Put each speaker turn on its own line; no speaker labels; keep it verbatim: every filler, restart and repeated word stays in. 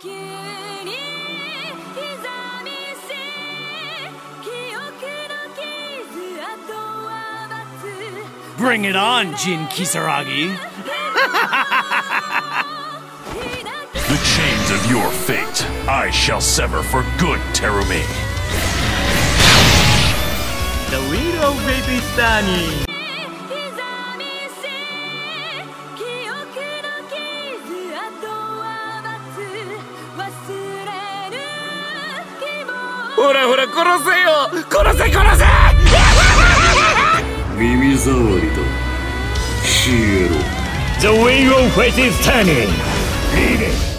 Bring it on, Jin Kisaragi.
The chains of your fate, I shall sever for good, Terumi.
The wheel of baby Sunny. Hora, hora, 殺せよ！殺せ、殺せ！
耳障りだ。消えろ。
The wheel of fate is turning. Lead it.